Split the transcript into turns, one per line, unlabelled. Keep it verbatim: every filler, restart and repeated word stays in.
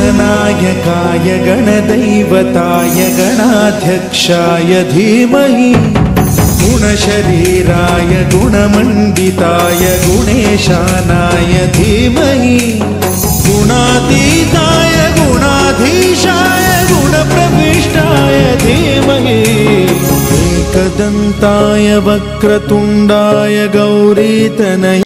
गणनायकाय गणदैवताय गणाध्यक्षाय धीमहि गुणशरीराय गुणमण्डिताय गुणेशानाय धीमहि गुणातीताय गुणाधीशाय गुणप्रविष्टाय धीमहि एकदन्ताय वक्रतुण्डाय गौरीतनये